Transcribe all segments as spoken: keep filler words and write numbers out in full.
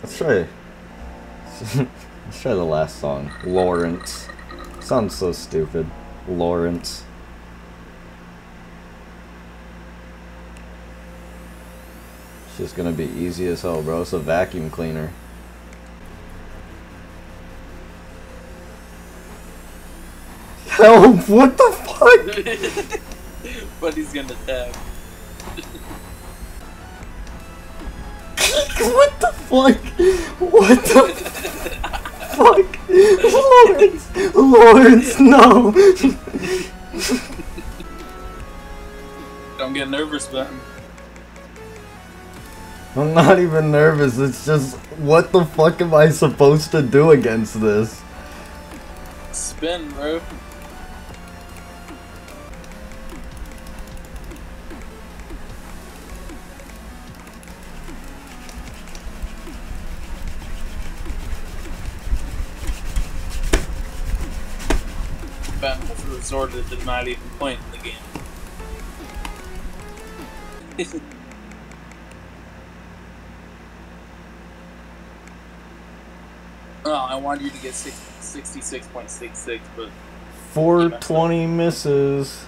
Let's try. Let's try the last song. Lawrence. Sounds so stupid. Lawrence. It's just gonna be easy as hell, bro. It's a vacuum cleaner. Help! What the fuck? But he's gonna tap. What the fuck? What the fuck? Lawrence! Lawrence, no! Don't get nervous, man. I'm not even nervous, it's just, what the fuck am I supposed to do against this? Spin, bro. Ben has resorted to not even playing the game. Oh, I wanted you to get sixty-six point six six, but four twenty misses.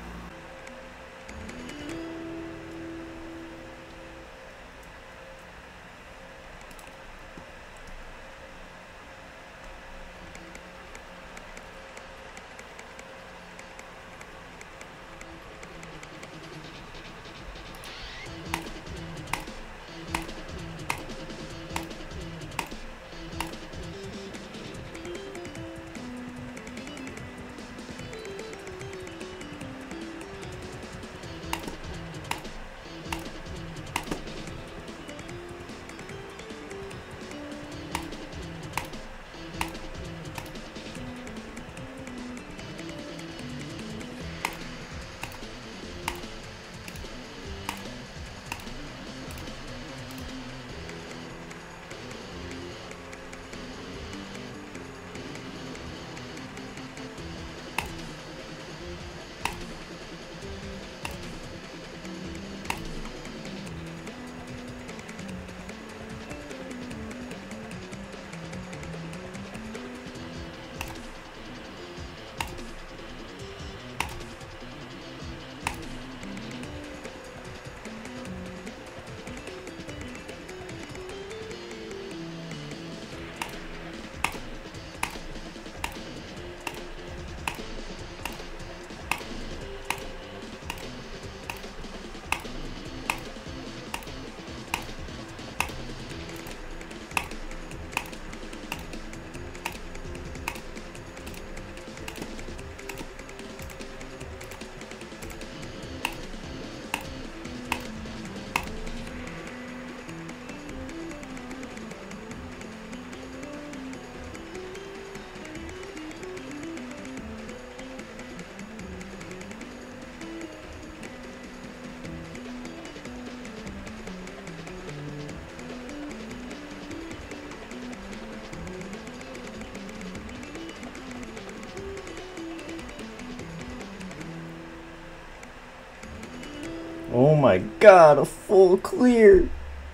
Oh my god, a full clear!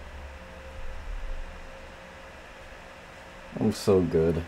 I'm so good.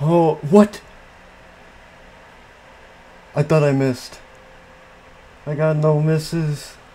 Oh, what? I thought I missed. I got no misses.